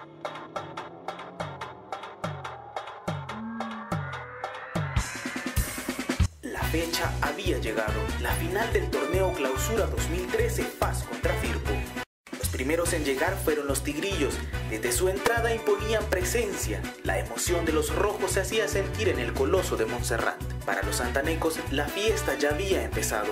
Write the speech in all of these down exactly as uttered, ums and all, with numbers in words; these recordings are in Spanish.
La fecha había llegado, la final del torneo Clausura dos mil trece F A S contra Firpo. Los primeros en llegar fueron los tigrillos. Desde su entrada imponían presencia. La emoción de los rojos se hacía sentir en el Coloso de Montserrat. Para los santanecos, la fiesta ya había empezado.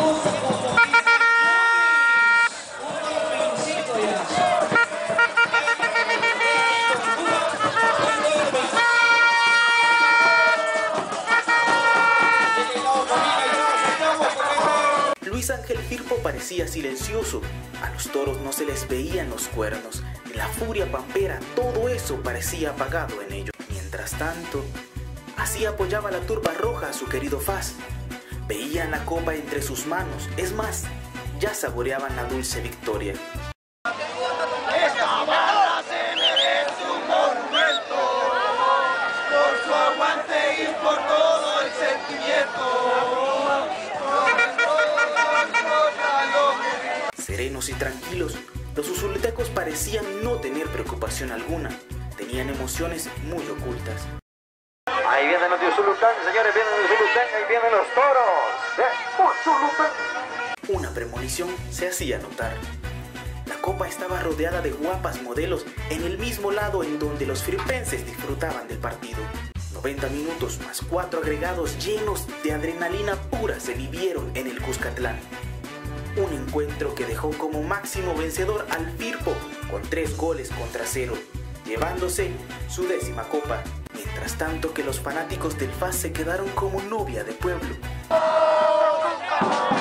Luis Ángel Firpo parecía silencioso. A los toros no se les veían los cuernos. En la furia pampera todo eso parecía apagado en ellos. Mientras tanto, así apoyaba la turba roja a su querido F A S. Veían la copa entre sus manos. Es más, ya saboreaban la dulce victoria. Esta barra se merece un monumento por su aguante y por todo el sentimiento. Serenos y tranquilos, los usulutecos parecían no tener preocupación alguna. Tenían emociones muy ocultas. Ahí vienen los de Usulután, señores, vienen los Usulután, ahí vienen los toros. ¡Eh! ¡Usulután! Una premonición se hacía notar. La copa estaba rodeada de guapas modelos en el mismo lado en donde los firpenses disfrutaban del partido. noventa minutos más cuatro agregados llenos de adrenalina pura se vivieron en el Cuscatlán. Un encuentro que dejó como máximo vencedor al Firpo con tres goles contra cero, llevándose su décima copa. Mientras tanto que los fanáticos del F A S se quedaron como novia de pueblo.